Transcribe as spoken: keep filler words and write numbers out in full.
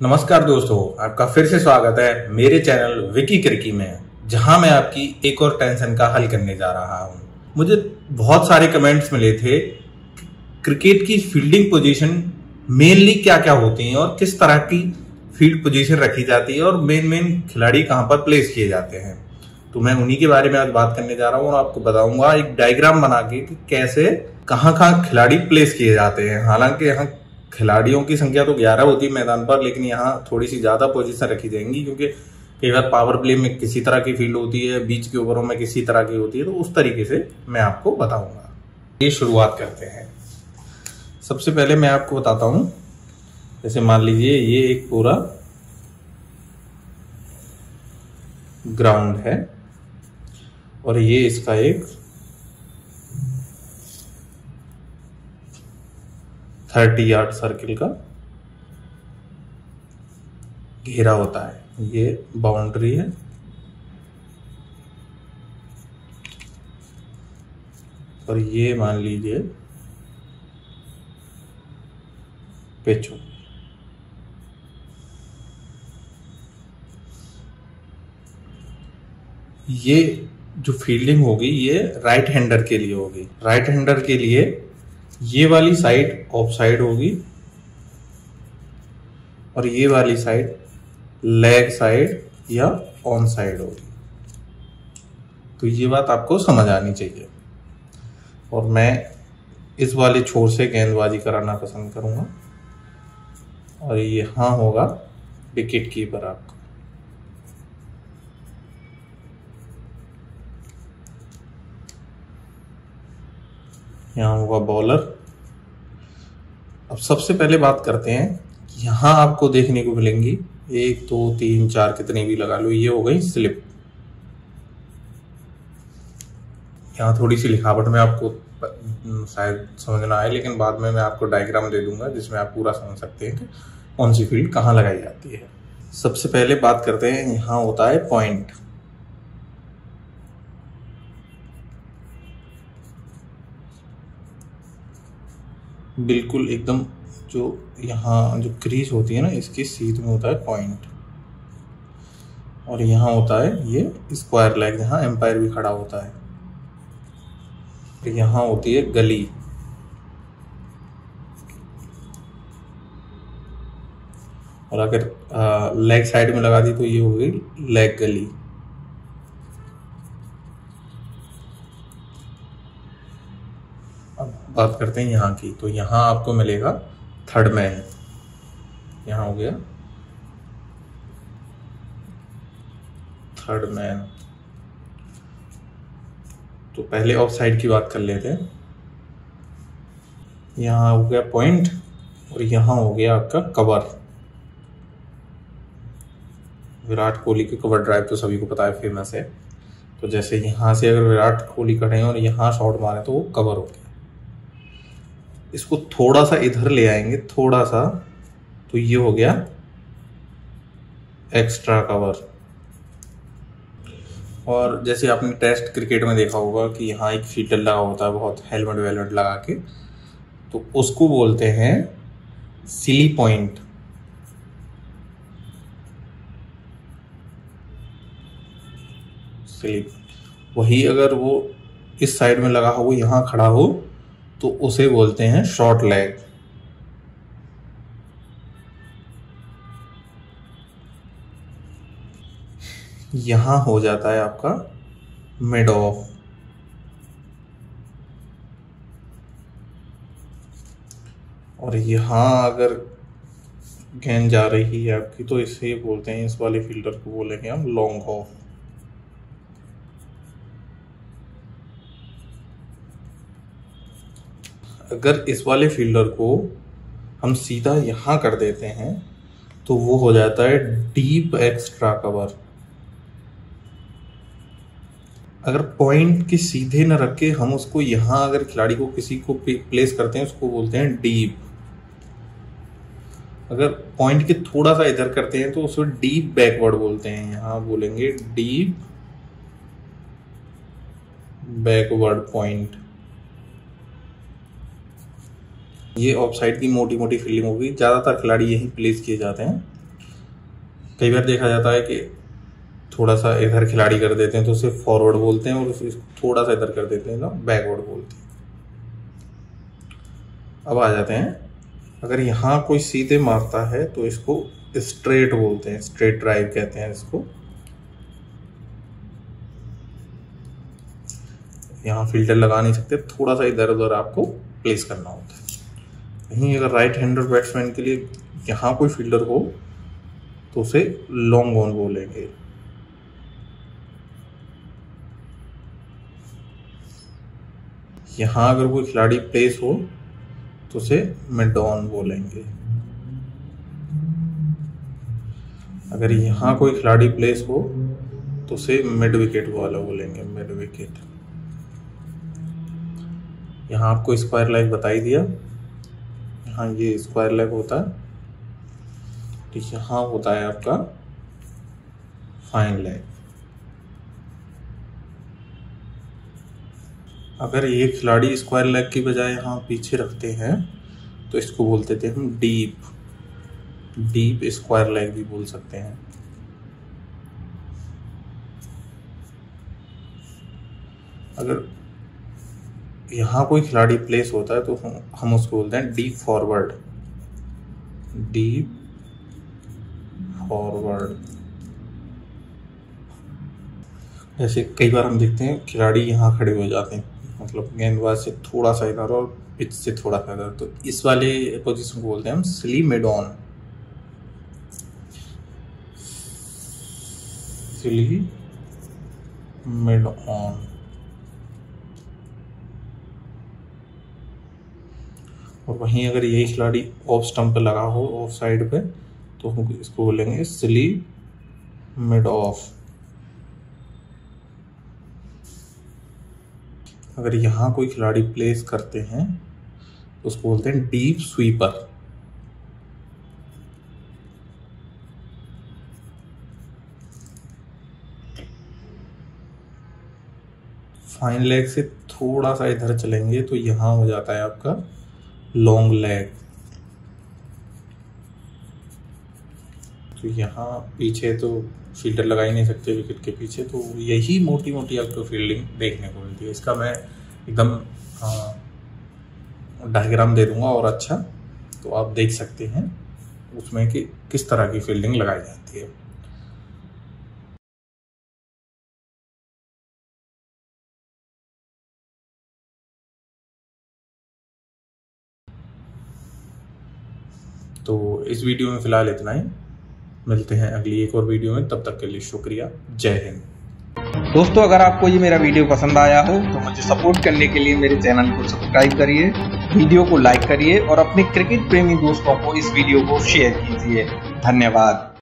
नमस्कार दोस्तों, आपका फिर से स्वागत है मेरे चैनल विकी क्रिकी में, जहां मैं आपकी एक और टेंशन का हल करने जा रहा हूं। मुझे बहुत सारे कमेंट्स मिले थे क्रिकेट की फील्डिंग पोजीशन मेनली क्या क्या होती हैं और किस तरह की फील्ड पोजीशन रखी जाती है और मेन मेन खिलाड़ी कहां पर प्लेस किए जाते हैं। तो मैं उन्हीं के बारे में आज बात करने जा रहा हूं और आपको बताऊंगा एक डायग्राम बना के कि कैसे कहां कहां खिलाड़ी प्लेस किए जाते हैं। हालांकि यहाँ खिलाड़ियों की संख्या तो ग्यारह होती है मैदान पर, लेकिन यहाँ थोड़ी सी ज्यादा पोजीशन रखी जाएंगी क्योंकि कई बार पावर प्ले में किसी तरह की फील्ड होती है, बीच के ओवरों में किसी तरह की होती है, तो उस तरीके से मैं आपको बताऊंगा। ये शुरुआत करते हैं। सबसे पहले मैं आपको बताता हूं, जैसे मान लीजिए ये एक पूरा ग्राउंड है और ये इसका एक थर्टी यार्ड सर्किल का घेरा होता है। ये बाउंड्री है और ये मान लीजिए पिच हो। ये जो फील्डिंग होगी ये राइट हैंडर के लिए होगी। राइट हैंडर के लिए ये वाली साइड ऑफ साइड होगी और ये वाली साइड लेग साइड या ऑन साइड होगी। तो ये बात आपको समझ आनी चाहिए। और मैं इस वाले छोर से गेंदबाजी कराना पसंद करूंगा और यहां होगा विकेट कीपर आपका। यहाँ होगा बॉलर। अब सबसे पहले बात करते हैं, यहां आपको देखने को मिलेंगी एक दो तीन चार कितनी भी लगा लो, ये हो गई स्लिप। यहाँ थोड़ी सी लिखावट में आपको शायद समझ ना आए, लेकिन बाद में मैं आपको डायग्राम दे दूंगा जिसमें आप पूरा समझ सकते हैं कि कौन सी फील्ड कहाँ लगाई जाती है। सबसे पहले बात करते हैं, यहाँ होता है पॉइंट। बिल्कुल एकदम जो यहाँ जो क्रीज होती है ना, इसकी सीध में होता है पॉइंट। और यहाँ होता है ये स्क्वायर लेग, जहाँ एम्पायर भी खड़ा होता है। यहाँ होती है गली। और अगर लेग साइड में लगा दी तो ये हो गई लेग गली। अब बात करते हैं यहाँ की, तो यहाँ आपको मिलेगा थर्ड मैन। यहाँ हो गया थर्ड मैन। तो पहले ऑफ साइड की बात कर लेते हैं। यहाँ हो गया पॉइंट और यहाँ हो गया आपका कवर। विराट कोहली की कवर ड्राइव तो सभी को पता है, फेमस है। तो जैसे यहाँ से अगर विराट कोहली खड़े हैं और यहाँ शॉट मारे तो वो कवर हो गया। इसको थोड़ा सा इधर ले आएंगे, थोड़ा सा, तो ये हो गया एक्स्ट्रा कवर। और जैसे आपने टेस्ट क्रिकेट में देखा होगा कि यहाँ एक फील्डर लगा होता है बहुत हेलमेट वेलमेट लगा के, तो उसको बोलते हैं सिली पॉइंट। सिली वही अगर वो इस साइड में लगा हो, यहाँ खड़ा हो, तो उसे बोलते हैं शॉर्ट लेग। यहां हो जाता है आपका मिड ऑफ। और यहां अगर गेंद जा रही है आपकी तो इसे बोलते हैं, इस वाले फील्डर को बोलेंगे हम लॉन्ग ऑफ। अगर इस वाले फील्डर को हम सीधा यहां कर देते हैं तो वो हो जाता है डीप एक्स्ट्रा कवर। अगर पॉइंट के सीधे न रख के हम उसको यहां अगर खिलाड़ी को किसी को प्लेस करते हैं, उसको बोलते हैं डीप। अगर पॉइंट के थोड़ा सा इधर करते हैं तो उसको डीप बैकवर्ड बोलते हैं। यहां बोलेंगे डीप बैकवर्ड पॉइंट। ये ऑफ साइड की मोटी मोटी फील्डिंग होगी, ज्यादातर खिलाड़ी यही प्लेस किए जाते हैं। कई बार देखा जाता है कि थोड़ा सा इधर खिलाड़ी कर देते हैं तो उसे फॉरवर्ड बोलते हैं, और उसे थोड़ा सा इधर कर देते हैं तो बैकवर्ड बोलते हैं। अब आ जाते हैं, अगर यहाँ कोई सीधे मारता है तो इसको स्ट्रेट बोलते हैं, स्ट्रेट ड्राइव कहते हैं इसको। यहाँ फील्डर लगा नहीं सकते, थोड़ा सा इधर उधर आपको प्लेस करना होता है। वहीं अगर राइट हैंडर बैट्समैन के लिए यहाँ कोई फील्डर हो तो उसे लॉन्ग ऑन बोलेंगे। यहाँ अगर कोई खिलाड़ी प्लेस हो तो उसे मिड ऑन बोलेंगे। अगर यहाँ कोई खिलाड़ी प्लेस हो तो उसे मिड विकेट वाला बोलेंगे, मिड विकेट। यहाँ आपको स्क्वायर लेग बता ही दिया, यहाँ ये स्क्वायर लेग होता है, तो यहाँ होता है आपका फाइन लेग। अगर ये खिलाड़ी स्क्वायर लेग की बजाय यहाँ पीछे रखते हैं तो इसको बोलते थे हम डीप, डीप स्क्वायर लेग भी बोल सकते हैं। अगर यहाँ कोई खिलाड़ी प्लेस होता है तो हम, हम उसको बोलते हैं डीप फॉरवर्ड, डीप फॉरवर्ड। जैसे कई बार हम देखते हैं खिलाड़ी यहाँ खड़े हो जाते हैं, मतलब गेंदबाज से थोड़ा सा इधर और पिच से थोड़ा सा इधर, तो इस वाले पोजीशन को बोलते हैं हम silly mid on, silly mid on. और वहीं अगर यही खिलाड़ी ऑफ स्टंप पे लगा हो, ऑफ साइड पे, तो हम इसको बोलेंगे स्ली मिड ऑफ। अगर यहाँ कोई खिलाड़ी प्लेस करते हैं तो उसको बोलते हैं डीप स्वीपर। फाइन लेग से थोड़ा सा इधर चलेंगे तो यहाँ हो जाता है आपका लॉन्ग लेग। तो यहाँ पीछे तो फील्डर लगा ही नहीं सकते विकेट के पीछे, तो यही मोटी मोटी आपको फील्डिंग देखने को मिलती है। इसका मैं एकदम डायग्राम दे दूंगा और अच्छा, तो आप देख सकते हैं उसमें कि किस तरह की फील्डिंग लगाई जाती है। तो इस वीडियो में फिलहाल इतना ही, मिलते हैं अगली एक और वीडियो में, तब तक के लिए शुक्रिया, जय हिंद। दोस्तों, अगर आपको ये मेरा वीडियो पसंद आया हो तो मुझे सपोर्ट करने के लिए मेरे चैनल को सब्सक्राइब करिए, वीडियो को लाइक करिए और अपने क्रिकेट प्रेमी दोस्तों को इस वीडियो को शेयर कीजिए। धन्यवाद।